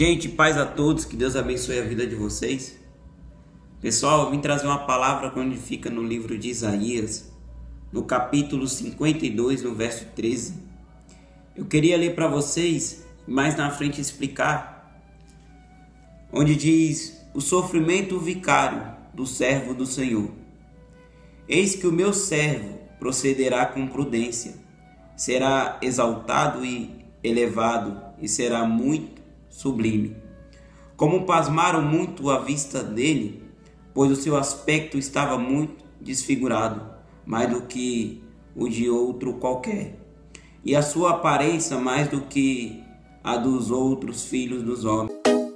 Gente, paz a todos, que Deus abençoe a vida de vocês. Pessoal, eu vim trazer uma palavra quando fica no livro de Isaías, no capítulo 52, no verso 13. Eu queria ler para vocês, mais na frente explicar, onde diz: o sofrimento vicário do servo do Senhor. Eis que o meu servo procederá com prudência, será exaltado e elevado, e será muito sublime. Como pasmaram muito à vista dele, pois o seu aspecto estava muito desfigurado, mais do que o de outro qualquer, e a sua aparência mais do que a dos outros filhos dos homens.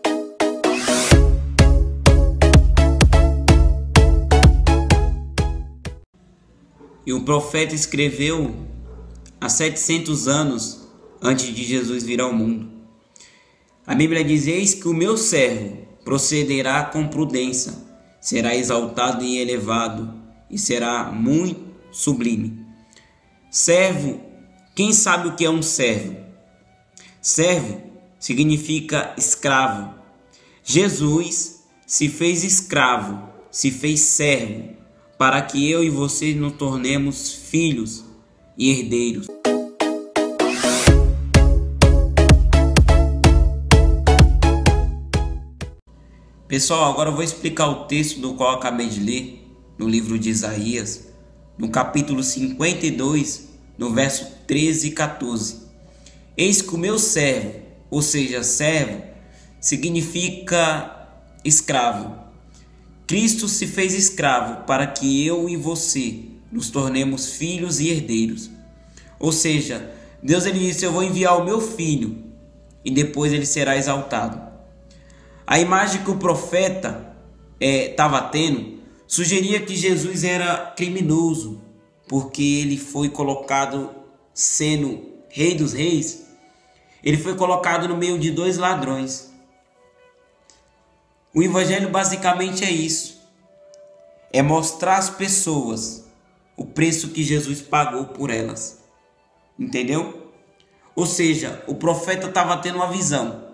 E o profeta escreveu há 700 anos antes de Jesus vir ao mundo. A Bíblia diz: eis que o meu servo procederá com prudência, será exaltado e elevado, e será muito sublime. Servo, quem sabe o que é um servo? Servo significa escravo. Jesus se fez escravo, se fez servo, para que eu e você nos tornemos filhos e herdeiros. Pessoal, agora eu vou explicar o texto do qual eu acabei de ler, no livro de Isaías, no capítulo 52, no verso 13 e 14. Eis que o meu servo, ou seja, servo, significa escravo. Cristo se fez escravo para que eu e você nos tornemos filhos e herdeiros. Ou seja, Deus ele disse: eu vou enviar o meu filho e depois ele será exaltado. A imagem que o profeta estava tendo sugeria que Jesus era criminoso, porque ele foi colocado, sendo rei dos reis, ele foi colocado no meio de dois ladrões. O evangelho basicamente é isso, é mostrar às pessoas o preço que Jesus pagou por elas, entendeu? Ou seja, o profeta estava tendo uma visão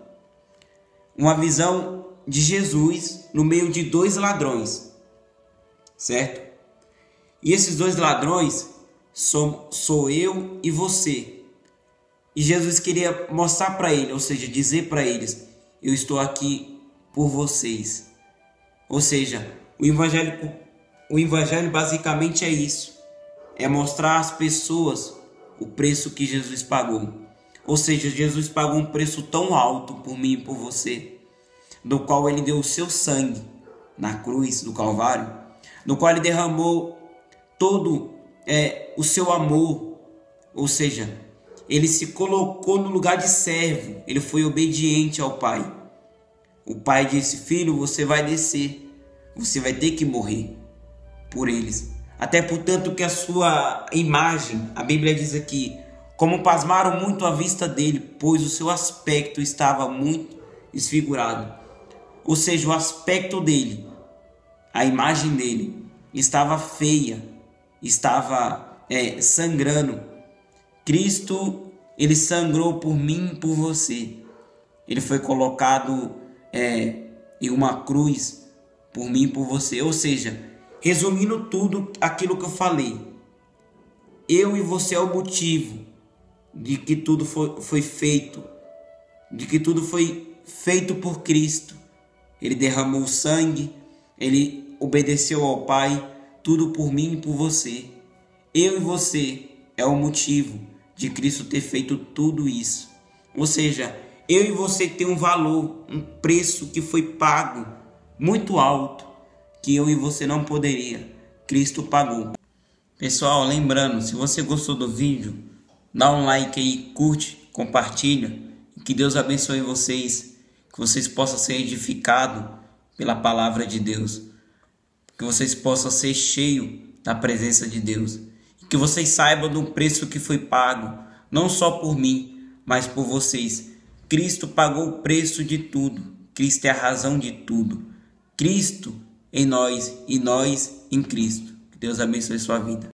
de Jesus no meio de dois ladrões, certo? E esses dois ladrões sou eu e você. E Jesus queria mostrar para ele, ou seja, dizer para eles: eu estou aqui por vocês. Ou seja, o evangelho basicamente é isso, é mostrar às pessoas o preço que Jesus pagou. Ou seja, Jesus pagou um preço tão alto por mim e por você, do qual ele deu o seu sangue na cruz do Calvário, no qual ele derramou todo o seu amor. Ou seja, ele se colocou no lugar de servo, ele foi obediente ao Pai. O Pai disse: filho, você vai descer, você vai ter que morrer por eles. Até portanto que a sua imagem, a Bíblia diz aqui, como pasmaram muito à vista dele, pois o seu aspecto estava muito desfigurado. Ou seja, o aspecto dele, a imagem dele estava feia, estava sangrando. Cristo, ele sangrou por mim e por você. Ele foi colocado em uma cruz por mim e por você. Ou seja, resumindo tudo aquilo que eu falei, eu e você é o motivo de que tudo foi feito, de que tudo foi feito por Cristo. Ele derramou sangue, ele obedeceu ao Pai, tudo por mim e por você. Eu e você é o motivo de Cristo ter feito tudo isso. Ou seja, eu e você tem um valor, um preço que foi pago, muito alto, que eu e você não poderia. Cristo pagou. Pessoal, lembrando, se você gostou do vídeo, dá um like aí, curte, compartilha. Que Deus abençoe vocês, que vocês possam ser edificados pela palavra de Deus, que vocês possam ser cheios da presença de Deus, e que vocês saibam do preço que foi pago, não só por mim, mas por vocês. Cristo pagou o preço de tudo, Cristo é a razão de tudo, Cristo em nós e nós em Cristo. Que Deus abençoe sua vida.